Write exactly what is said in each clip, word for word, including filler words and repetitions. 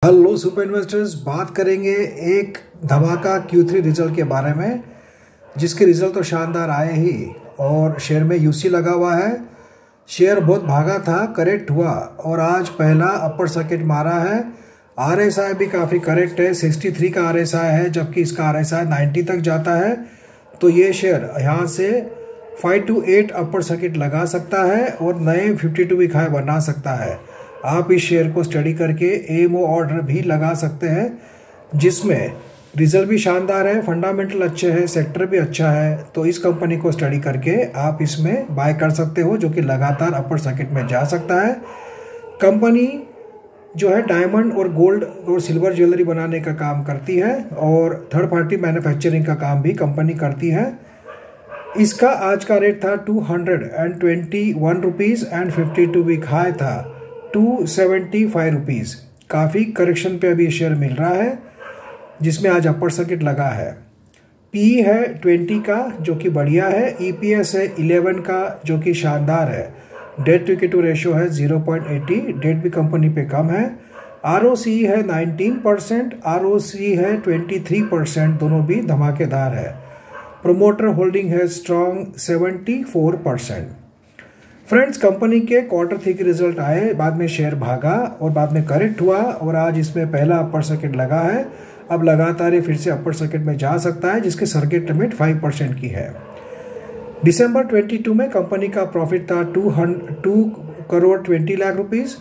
Hello super investors, बात करेंगे एक धमाका क्यू थ्री रिजल्ट के बारे में, जिसके रिजल्ट तो शानदार आए ही और शेयर में यूसी लगा हुआ है। शेयर बहुत भागा था, करेक्ट हुआ और आज पहला अपर सर्किट मारा है। आरएसआई भी काफ़ी करेक्ट है, तिरसठ का आरएसआई है, जबकि इसका आरएसआई नब्बे तक जाता है। तो ये शेयर यहाँ से five two eight upper circuit लगा सकता है और नए बावन वीक हाई बना सकता है। आप इस शेयर को स्टडी करके एमओ ऑर्डर भी लगा सकते हैं, जिसमें रिजल्ट भी शानदार है, फंडामेंटल अच्छे हैं, सेक्टर भी अच्छा है। तो इस कंपनी को स्टडी करके आप इसमें बाय कर सकते हो, जो कि लगातार अपर सर्किट में जा सकता है। कंपनी जो है डायमंड और गोल्ड और सिल्वर ज्वेलरी बनाने का काम करती है और थर्ड पार्टी मैन्युफैक्चरिंग का काम भी कंपनी करती है। इसका आज का रेट था two hundred and twenty one rupees and fifty two week high था टू सेवेंटी फाइव रुपीज़। काफ़ी करेक्शन पे अभी शेयर मिल रहा है, जिसमें आज अपर सर्किट लगा है। पी है ट्वेंटी का, जो कि बढ़िया है। ईपीएस है इलेवन का, जो कि शानदार है। डेट टू इक्विटी रेशियो है zero point eight zero, debt भी कंपनी पे कम है। आरओसी है नाइनटीन परसेंट, आरओसी है ट्वेंटी थ्री परसेंट, दोनों भी धमाकेदार है। प्रोमोटर होल्डिंग है strong seventy four percent. Friends, company के क्वार्टर थ्री के रिजल्ट आए, बाद में शेयर भागा और बाद में करेक्ट हुआ और आज इसमें पहला अपर सर्किट लगा है। अब लगातार ये फिर से अपर सर्किट में जा सकता है, जिसके सर्किट लिमिट फाइव परसेंट की है। दिसंबर बाईस में कंपनी का प्रॉफिट था two crore twenty lakh rupees.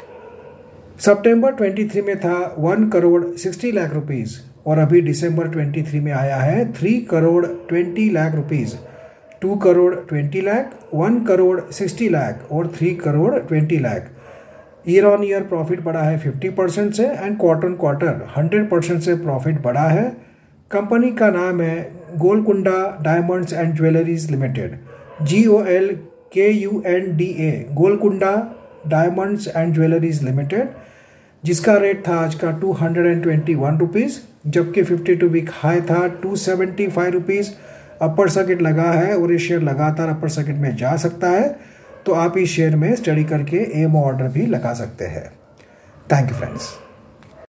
सितंबर तेईस में था one crore sixty lakh rupees और अभी दिसंबर तेईस में आया है three crore twenty lakh rupees. Two crore twenty lakh, one crore sixty lakh और three crore twenty lakh. Year on year profit बढ़ा है फिफ्टी परसेंट से and quarter on quarter hundred percent से प्रॉफिट बढ़ा है। कंपनी का नाम है Golconda diamonds and jewelleries limited, G O L K U N D A, Golconda diamonds and jewelleries limited, जिसका रेट था आज का two hundred and twenty one rupees, जबकि फिफ्टी टू वीक हाई था two seventy five rupees. Upper circuit लगा है और ये शेयर लगातार अपर सर्किट में जा सकता है। तो आप इस शेयर में स्टडी करके एमओ ऑर्डर भी लगा सकते हैं। Thank you friends.